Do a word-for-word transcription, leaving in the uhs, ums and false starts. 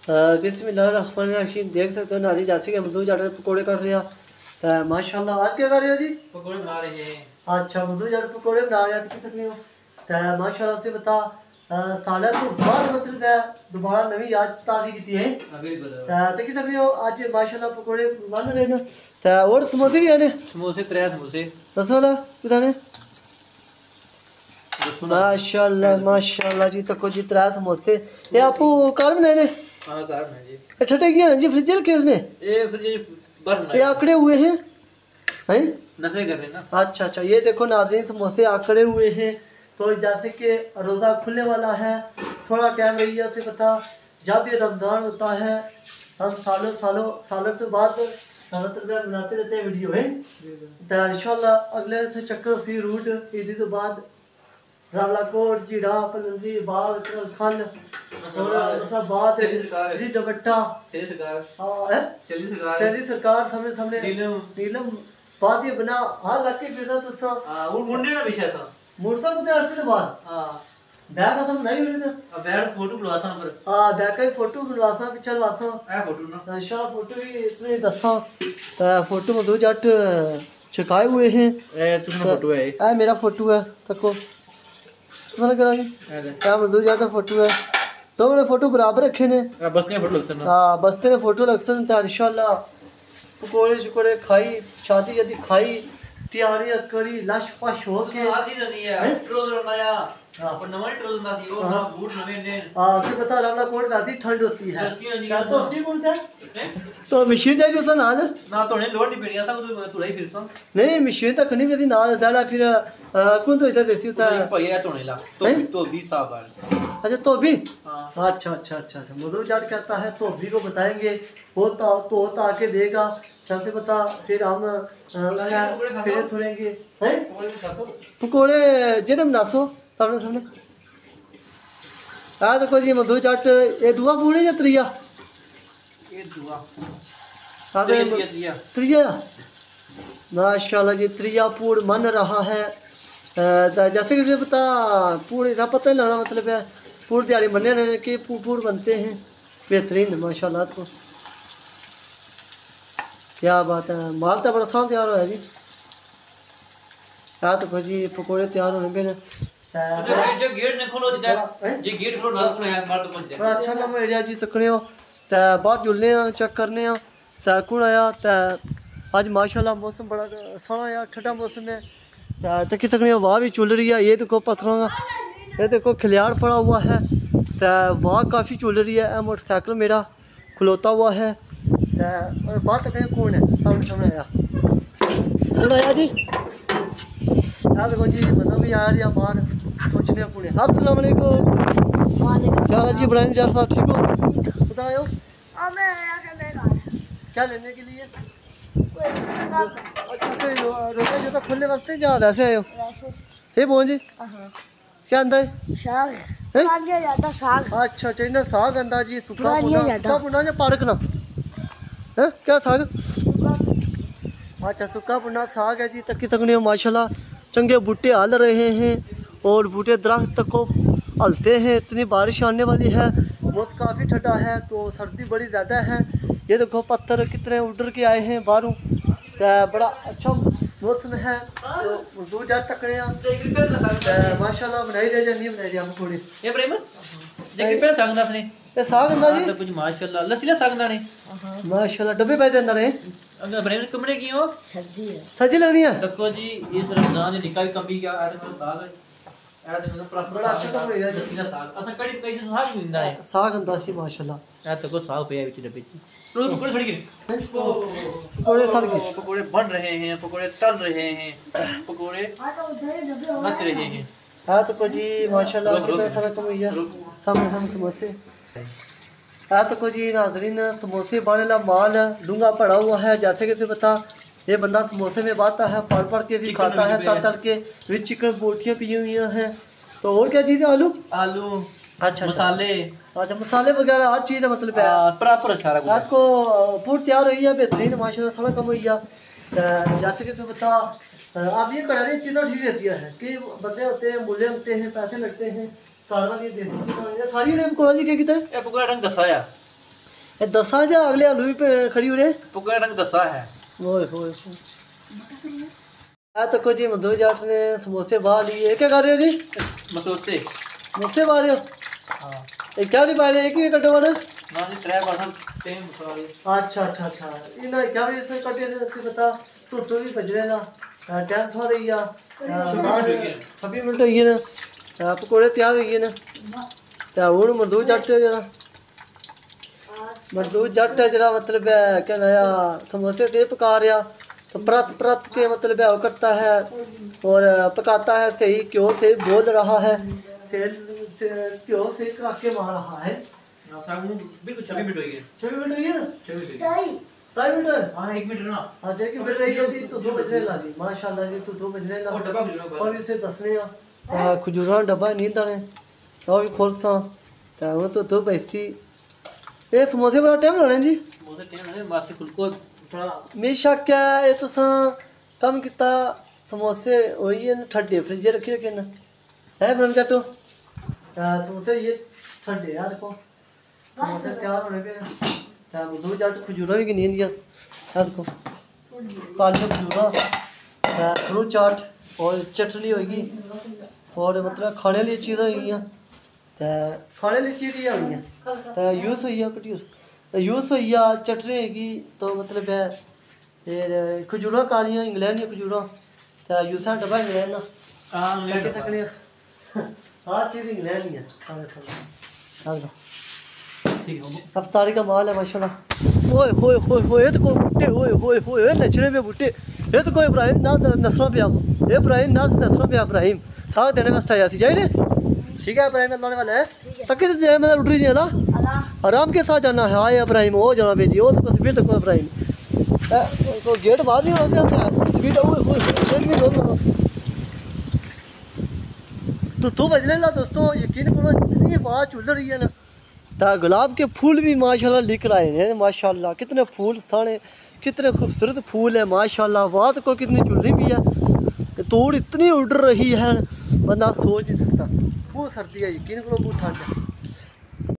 बिस्मिल्लाहिर्रहमानिर्रहीम। देख सकते हो नाजी जासी के मधु जाट पकौड़े कर रहे हैं। तो माशाल्लाह आज क्या कर रहे हो जी? पकौड़े बना रहे हैं। अच्छा मधु जाट पकौड़े बना रहे हैं कितने हो? तो माशाल्लाह से बता साले तो बाद मतलब है दोबारा नवी याद ताज़ी की है। तो कितने हो आज माशाल्लाह पकौड़े बन रहे हैं। तो और समोसे भी है? समोसे त्रै समोसे दसो ला कितने? माशाल्लाह माशाल्लाह जी। तको जी त्रै समोसे ये आपू कार बनाए ने? हां कार बनाए जी। ठटे क्या जी फ्रिज रखे उसने? ये फ्रिज भरना ये आकड़े हुए हैं हैं नखरे कर रहे ना। अच्छा अच्छा ये देखो नाज़रीन समोसे आकड़े हुए हैं। तो जैसे कि रोज़ा खुलने वाला है थोड़ा टाइम रही है पता जब ये रमज़ान होता है हम सालों सालों सालों के बाद सालों तक बनाते रहते हैं वीडियो है। तो इंशाल्लाह अगले से चक्कर सी रूट ईदी तो बाद रावलाकोट जीरा पलंदी बाल खल और सब बात श्री दुपट्टा चली सरकार हां है चली सरकार चली सरकार सामने सामने नीलम नीलम बात ये बना हां लगे फिर तो सा हां वो मुंडे ना विषय था मूर्ता को अर्थ के बाद हां बैग का सब नहीं हो रहा अब बैग फोटो बुलवासा पर हां बैग का फोटो बुलवासा पिछल वासा ए फोटो ना इंशाल्लाह फोटो भी इतने दसा फोटो में दो जट छिकाए हुए हैं। ए तुम्हारा फोटो है ए मेरा फोटो है तको मजदूर जाटा फोटो है तो मैंने फोटो बराबर रखे ने बस्ते फोटो लग सन हां बस्ते ने फोटो लग सन तो इंशाल्लाह पकोड़े शकड़े खाई शादी यदि खाई तैयारी करी लश पश हो के आदि नहीं है रोज बनाया हां पर नवा ट्रोज ना सी वो ना बूट नवे ने हां तो बता रहा कोट वैसी ठंड होती है क्या तो अस्सी बोलता है तो मशीन चाहिए तो नाल ना तो नहीं लोड नहीं पड़ी ऐसा तो तुड़ाई फिर सो नहीं मशीन तक नहीं वैसी नाल दाला फिर कौन तो इधर देसी होता है भैया तो नहीं ला तो तो भी साहब है अच्छा तो भी हां अच्छा अच्छा अच्छा अच्छा मधु जाट कहता है तो भी को बताएंगे होता तो होता आके देगा सबसे बता फिर हम फिर थोड़ेंगे हैं पकोड़े जेने बनासो सामने सामने आ देखो जी मधु जाट ये दुआ पूरी या त्रिया ये दुआ हां त्रिया त्रिया माशाल्लाह जी त्रिया पूर मन रहा है जैसे कि पता पूरे का पता ही लाना मतलब है पूरी दिहाड़ी बनने रहने के पूर बनते हैं बेहतरीन माशाल्लाह को क्या बात है माल तो बड़ा सारा तैयार होया जी। हाँ तो जी पकोड़े तैयार होने पे जो गेट ने खोलो जी गेट खोलो ना को यार बाहर तो पहुंच जाए बड़ा अच्छा काम एरिया जी तकने हो ते बाहर जुलने आ चेक करने आ ते कुण आया ते आज माशाल्लाह मौसम बड़ा सोहना है ठंडा मौसम है ते किस सकने वाह भी चुल रही है। ये देखो पत्थरों का ये देखो खिलियाड़ पड़ा हुआ है ते वाह काफ़ी चुल रही है। मोटरसाइकिल मेरा खलोता हुआ है और बाहर तक कौन है सामने सामने आया कौन आया जी यार देखो जी बंदा भी आया या बाहर कुछ नहीं कौन है। अस्सलाम वालेकुम क्या हाल है जी इब्राहिम जार साहब ठीक हो बताओ क्या लेने के लिए अच्छा कोई रोजा जो तो खुलने वास्ते या वैसे आए हो सही बोल जी क्या आंदा है साग साग अच्छा अच्छा इन्हें साग आंदा जी सुखा पुना सुखा पुना या पारक ना है क्या साग अच्छा सुखा पुना साग है जी तकी सकने हो माशाल्लाह चंगे बूटे हल रहे हैं और बूटे दरख्त तक को हलते हैं। इतनी बारिश आने वाली है मौसम काफ़ी ठंडा है तो सर्दी बड़ी ज़्यादा है। ये देखो पत्थर कितने उड़ के आए हैं बाहरों तो बड़ा अच्छा मौसम है तो दो चार तकड़े माशाल्लाह बनाई रहे नहीं बनाई रहे हम थोड़ी ये प्रेम देखिए पहले साग दास ने ये साग अंदर जी तो कुछ माशाल्लाह लस्सी ला साग दाने माशाल्लाह डब्बे पे अंदर है अगर प्रेम कमरे की हो सब्जी है सब्जी लगनी है देखो जी इस रमजान ने निकाल कमी क्या आ रहा है साग है ऐसे मतलब प्रॉपर बड़ा अच्छा काम है लस्सी ला साग असा कड़ी कई साग मिलता है साग अंदर सी माशाल्लाह ऐ तो को साग पे है डब्बे रोज पकोड़े सड़ गए पकोड़े सड़ गए पकोड़े बन रहे हैं पकोड़े तल रहे हैं पकोड़े नच रहे हैं। हाँ तो को जी माशाल्लाह कितना सारा कम हुआ सामने सामने समोसे हाँ तो को जी नाजरीन समोसे बने ला माल डूंगा पड़ा हुआ है जैसे कि पता ये बंदा समोसे में बाता है पड़ पड़ के भी खाता है तल तल के विच चिकन बोटियाँ पी हुई हैं तो और क्या चीज़ है आलू आलू अच्छा मसाले अच्छा मसाले वगैरह हर चीज़ है मतलब प्रॉपर सारा कुछ आज को पूरी तैयार हुई है बेहतरीन माशाल्लाह सारा कम हुई है। जैसे कि तुम बता अब ये कड़ारी चीज़ें ठीक रहती है कि बंदे होते हैं मूल्य होते हैं पैसे लगते हैं सारा ये देसी चीज़ें सारी ने पकौड़ा जी क्या किया है पकौड़ा रंग दसाया ये दसा जा अगले आलू भी पे- खड़ी हो रहे पकोड़े रंग दसा है। ओए होए आ तो जी मधु जाट ने समोसे बाहर लिए क्या कर रहे हो जी मसोसे समोसे बाहर हो हाँ ये क्या नहीं बाहर एक ही कटे वाले ना जी त्रै बार टाइम मसाले अच्छा अच्छा अच्छा इन्हें क्या भी इसे कटे ने अच्छी बता तू तो भी बज रहे ना टाइम थोड़ा रही है छब्बीस मिनट हुई है ना पकौड़े तैयार हुई है ना तो हूँ मजदूर जट जरा मजदूर जट है जरा मतलब है क्या नया समोसे से पका रहा तो परत परत के मतलब है वो करता है और पकाता है सही क्यों से बोल रहा है से, से क्यों से कराके मार रहा है बिल्कुल छब्बीस मिनट हो गए छब्बीस मिनट हुई है ना छब्बीस ढाई मिनट हाँ एक मिनट ना हाँ जैकी मिल रही है जी तो दो बजने ला जी माशाल्लाह जी तो दो बजने ला और डब्बा खजूरा और इसे दसने आ खजूरा डब्बा नींद आने तो भी खोलसा तो वो तो दो पैसी ये समोसे बड़ा टाइम लाने जी बहुत टाइम है मासी फुलको थोड़ा मेशा क्या ये तो सा कम किता समोसे वही है ठंडे फ्रिज रखी रखे ना है ब्रह्म चाटो समोसे ये ठंडे यार देखो समोसे तैयार होने पे तो दो चाट खजूरा भी गिनी दिया देखो काली खजूरा फ्रूट चाट और चटनी होगी और मतलब खाने वाली चीज़ होगी तो खाने वाली चीज़ ही होगी तो यूज़ हुई है कटी यूज़ हुई है चटनी होगी तो मतलब है फिर खजूरा कालियाँ इंग्लैंड की खजूरा तो यूज़ है डब्बा इंग्लैंड ना हाँ लेके सकने हर चीज़ इंग्लैंड ही है खाने सामने ठीक है अफ्तारी का माल है माशाल्लाह ओए होए होए होए ये तो कोई बूटे ओए होए होए नचने पे बूटे ये तो कोई इब्राहिम ना नसरा पे आप ये इब्राहिम ना नसरा पे इब्राहिम साग देने वास्ते आया सी चाहिए ठीक है इब्राहिम अल्लाह वाला है तक जे मैं उठ रही जी अला आराम के साथ जाना है हाय इब्राहिम हो जाना बेजी वो तो कुछ फिर तक इब्राहिम को गेट बाहर नहीं होना पे स्पीड ओए होए गेट में दो तो दो बजने ला दोस्तों यकीन करो इतनी आवाज़ चल रही है ना ता गुलाब के फूल भी माशाल्लाह लिख रहे हैं माशाल्लाह कितने फूल सारे कितने खूबसूरत फूल है माशाल्लाह बात को कितनी चुल रही भी है तोड़ इतनी उड़ रही है बंदा सोच नहीं सकता वो सर्दी है यकीन करो बहुत ठंड है